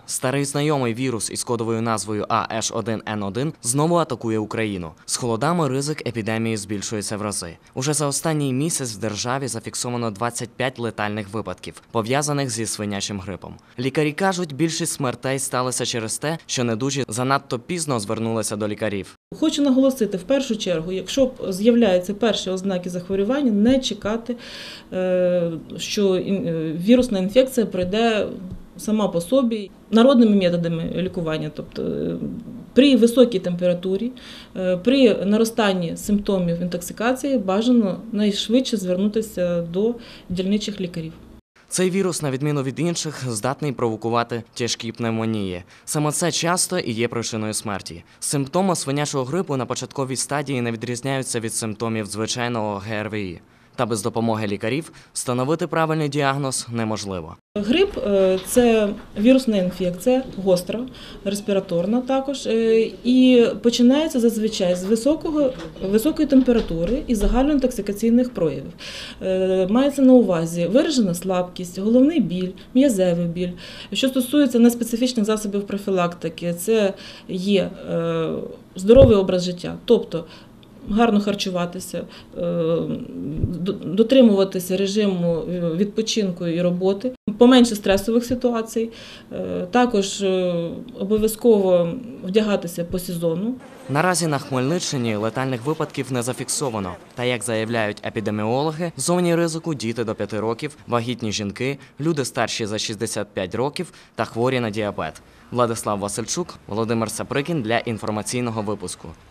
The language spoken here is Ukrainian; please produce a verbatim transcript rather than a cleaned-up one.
Старий знайомий вірус із кодовою назвою А Еш один Ен один знову атакує Україну. З холодами ризик епідемії збільшується в рази. Уже за останній місяць в державі зафіксовано двадцять п'ять летальних випадків, пов'язаних зі свинячим грипом. Лікарі кажуть, більшість смертей сталося через те, що недужі занадто пізно звернулися до лікарів. Хочу наголосити, в першу чергу, якщо з'являються перші ознаки захворювання, не чекати, що вірусна інфекція пройде сама по собі народними методами лікування, тобто при високій температурі, при наростанні симптомів інтоксикації бажано найшвидше звернутися до дільничих лікарів. Цей вірус, на відміну від інших, здатний провокувати тяжкі пневмонії. Саме це часто і є причиною смерті. Симптоми свинячого грипу на початковій стадії не відрізняються від симптомів звичайного Ге Ер Ве І. Та без допомоги лікарів встановити правильний діагноз неможливо. Грип – це вірусна інфекція, гостра, респіраторна також, і починається зазвичай з високого, високої температури і загальноінтоксикаційних проявів. Мається на увазі виражена слабкість, головний біль, м'язевий біль. Що стосується неспецифічних засобів профілактики, це є здоровий образ життя, тобто гарно харчуватися, дотримуватися режиму відпочинку і роботи, поменше стресових ситуацій, також обов'язково вдягатися по сезону. Наразі на Хмельниччині летальних випадків не зафіксовано. Та, як заявляють епідеміологи, в зоні ризику діти до п'яти років, вагітні жінки, люди старші за шістдесят п'ять років та хворі на діабет. Владислав Васильчук, Володимир Саприкін для інформаційного випуску.